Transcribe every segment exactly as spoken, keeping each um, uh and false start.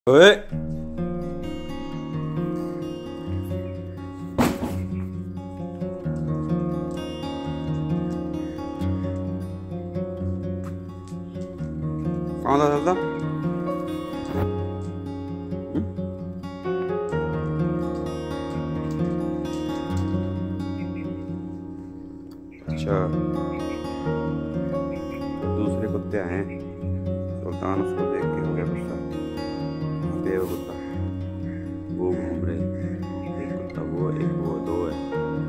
ओए कौन था चलता? अच्छा, दूसरे कुत्ते आए हैं। सुल्तान उसको देख के हो गया गुस्सा। देव कुत्ता वो घूम रहे, एक कुत्ता वो, एक वो, दो है।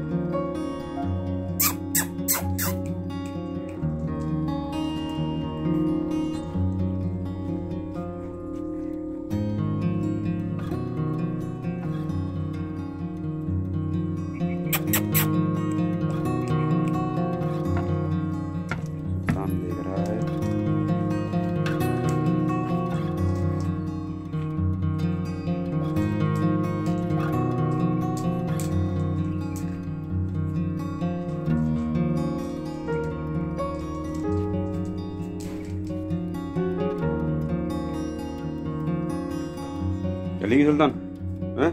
सुल्तान देख रहा है। चलेगी सुल्तान? हैं?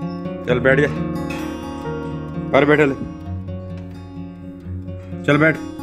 चल बैठ जा, पर बैठे ले, चल बैठ।